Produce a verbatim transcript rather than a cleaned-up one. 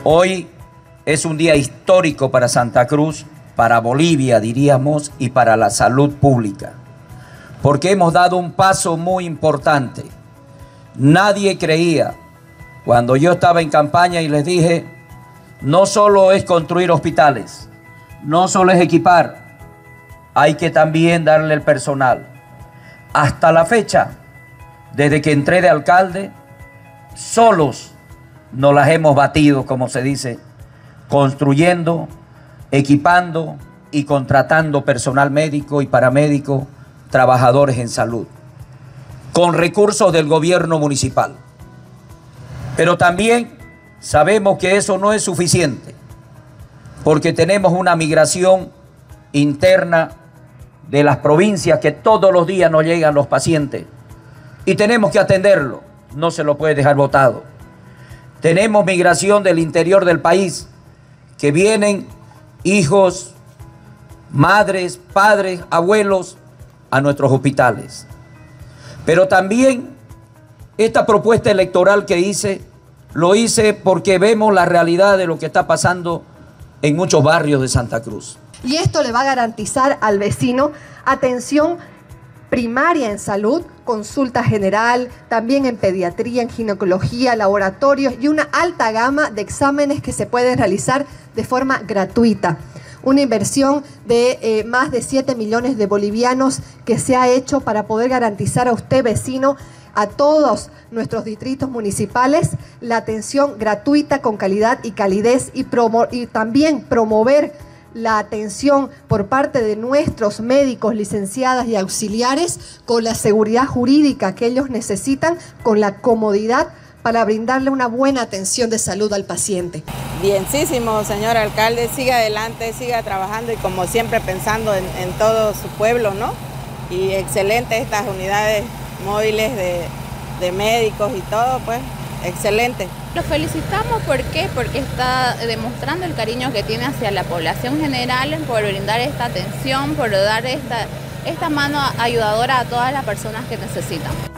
Hoy es un día histórico para Santa Cruz, para Bolivia, diríamos, y para la salud pública, porque hemos dado un paso muy importante. Nadie creía, cuando yo estaba en campaña y les dije, no solo es construir hospitales, no solo es equipar, hay que también darle el personal. Hasta la fecha, desde que entré de alcalde, solos nos las hemos batido, como se dice, construyendo, equipando y contratando personal médico y paramédico, trabajadores en salud, con recursos del gobierno municipal. Pero también sabemos que eso no es suficiente, porque tenemos una migración interna de las provincias que todos los días nos llegan los pacientes y tenemos que atenderlo, no se lo puede dejar botado. Tenemos migración del interior del país, que vienen hijos, madres, padres, abuelos a nuestros hospitales. Pero también esta propuesta electoral que hice, lo hice porque vemos la realidad de lo que está pasando en muchos barrios de Santa Cruz. Y esto le va a garantizar al vecino atención primaria en salud, consulta general, también en pediatría, en ginecología, laboratorios y una alta gama de exámenes que se pueden realizar de forma gratuita. Una inversión de eh, más de siete millones de bolivianos que se ha hecho para poder garantizar a usted, vecino, a todos nuestros distritos municipales, la atención gratuita con calidad y calidez y, promo y también promover la atención por parte de nuestros médicos, licenciadas y auxiliares con la seguridad jurídica que ellos necesitan, con la comodidad para brindarle una buena atención de salud al paciente. Bienísimo, señor alcalde, siga adelante, siga trabajando y como siempre pensando en, en todo su pueblo, ¿no? Y excelente estas unidades móviles de, de médicos y todo, pues, excelente. Lo felicitamos, ¿por qué? Porque está demostrando el cariño que tiene hacia la población general por brindar esta atención, por dar esta, esta mano ayudadora a todas las personas que necesitan.